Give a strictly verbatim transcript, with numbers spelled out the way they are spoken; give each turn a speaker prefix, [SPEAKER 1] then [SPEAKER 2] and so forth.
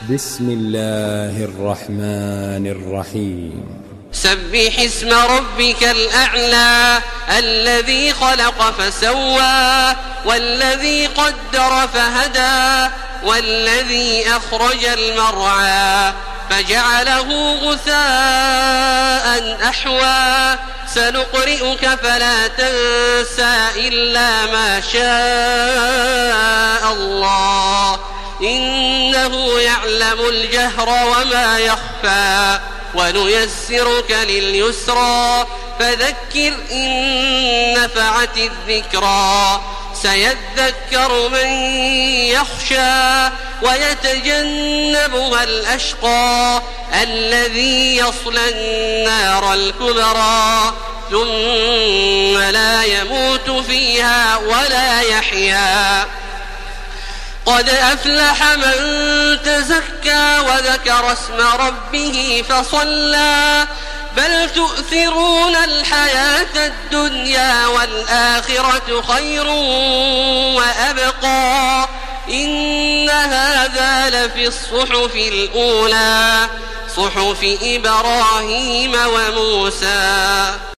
[SPEAKER 1] بسم الله الرحمن الرحيم
[SPEAKER 2] سبح اسم ربك الأعلى الذي خلق فسوى والذي قدر فهدى والذي أخرج المرعى فجعله غثاء أحوى سنقرئك فلا تنسى إلا ما شاء الله إنه يعلم الجهر وما يخفى ونيسرك لليسرى فذكر إن نفعت الذكرى سيذكر من يخشى ويتجنبها الأشقى الذي يصلى النار الكبرى ثم لا يموت فيها ولا يحيا قد أفلح من تزكى وذكر اسم ربه فصلى بل تؤثرون الحياة الدنيا والآخرة خير وأبقى إن هذا لفي الصحف الأولى صحف إبراهيم وموسى.